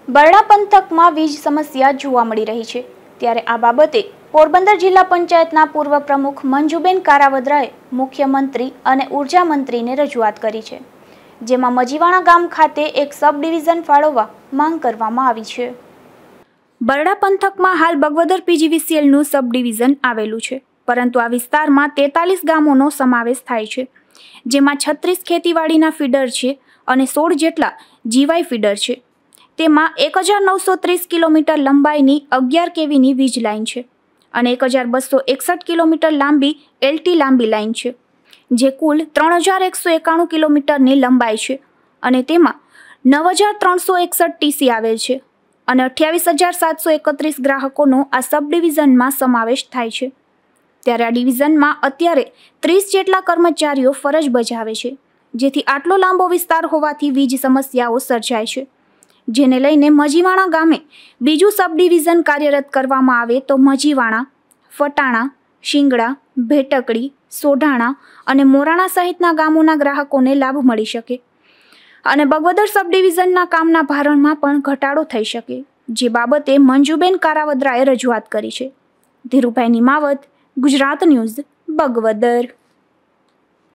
બરડા પંથકમાં વીજ સમસ્યા જોવા મળી રહી છે ત્યારે આ બાબતે પોરબંદર જિલ્લા પંચાયતના પૂર્વ પ્રમુખ મંજુબેન કારાવદરાએ મુખ્યમંત્રી અને ઉર્જા મંત્રીને રજૂઆત કરી છે, જેમાં મજીવાણા ગામ ખાતે એક સબ ડિવિઝન ફાળવવા માંગ કરવામાં આવી છે। બરડા પંથકમાં હાલ બગવદર પીજીવીસીએલનું સબ ડિવિઝન આવેલું છે, પરંતુ આ વિસ્તારમાં 43 ગામોનો સમાવેશ થાય છે, જેમાં 36 ખેતીવાડીના ફીડર છે અને 16 જેટલા જીવાય ફીડર છે। તેમાં 1930 કિલોમીટર લંબાઈની 11 કેવીની વીજ લાઇન છે અને 1261 કિલોમીટર લાંબી એલટી લાંબી લાઇન છે, જે કુલ 3191 કિલોમીટરની લંબાઈ છે અને તેમાં 9361 ટીસી આવેલ છે અને 28731 ગ્રાહકોનો આ સબ ડિવિઝનમાં સમાવેશ થાય છે। ત્યારે આ ડિવિઝનમાં અત્યારે 30 જેટલા કર્મચારીઓ ફરજ બજાવે છે, જેથી આટલો લાંબો વિસ્તાર હોવાથી વીજ સમસ્યાઓ સર્જાય છે, જેને લઈને મજીવાણા ગામે બીજું સબ ડિવિઝન કાર્યરત કરવામાં આવે તો મજીવાણા, ફટાણા, શિંગડા, ભેટકડી, સોઢાણા અને મોરાણા સહિતના ગામોના ગ્રાહકોને લાભ મળી શકે અને બગવદર સબ ડિવિઝનના કામના ભારણમાં પણ ઘટાડો થઈ શકે, જે બાબતે મંજુબેન કારાવદરાએ રજૂઆત કરી છે। ધીરુભાઈ નિમાવત, ગુજરાત ન્યૂઝ, બગવદર।